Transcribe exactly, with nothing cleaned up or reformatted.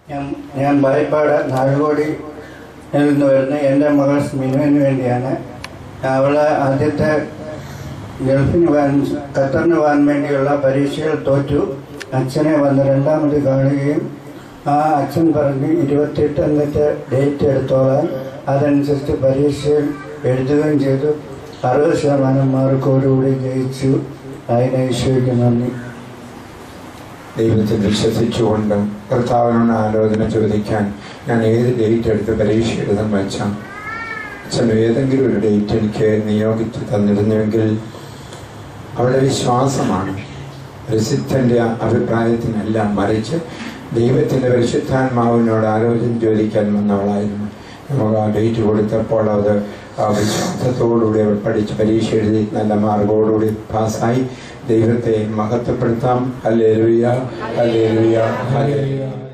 ഞാൻ ഞാൻ ഭയപ്പാട് നാലുകോടി നിന്ന് വരുന്ന എൻ്റെ മകൾ മിനുവിന് വേണ്ടിയാണ്. അവൾ ആദ്യത്തെ ഗൾഫിന് പോകാൻ ഖത്തറിന് പോകാൻ വേണ്ടിയുള്ള പരീക്ഷകൾ തോറ്റു. അച്ഛനെ വന്ന് രണ്ടാമത് കാണുകയും ആ അച്ഛൻ പറഞ്ഞ് ഇരുപത്തിയെട്ട് എന്നിട്ട് ഡേറ്റ് എടുത്തോളാൻ അതനുസരിച്ച് പരീക്ഷയിൽ എഴുതുകയും ചെയ്തു. അറുപത് ശതമാനം മാർക്കോടുകൂടി ജയിച്ചു. അതിന് ഈശോയ്ക്ക് നന്ദി. ദൈവത്തിൽ വിശ്വസിച്ചുകൊണ്ട് കർത്താവിനോട് ആലോചന ചോദിക്കാൻ ഞാൻ ഏത് ഡേറ്റ് എടുത്ത് പരീക്ഷ എഴുതാൻ വെച്ചാൽ അച്ഛൻ ഏതെങ്കിലും ഒരു ഡേറ്റ് എനിക്ക് നിയോഗിച്ച് തന്നിരുന്നുവെങ്കിൽ അവളുടെ വിശ്വാസമാണ്. പ്രസിദ്ധൻ്റെ അഭിപ്രായത്തിനല്ല, മറിച്ച് ദൈവത്തിൻ്റെ പരിശുദ്ധാത്മാവിനോട് ആലോചന ചോദിക്കാൻ വന്നവളായിരുന്നു. നമുക്ക് ആ ഡേറ്റ് കൊടുത്തപ്പോൾ അത് ആ വിശ്വാസത്തോടുകൂടി അവൾ പഠിച്ച് പരീക്ഷ എഴുതി നല്ല മാർക്കോടുകൂടി പാസ്സായി. ദൈവത്തെ മഹത്വപ്പെടുത്താം. Hallelujah, hallelujah, hallelujah.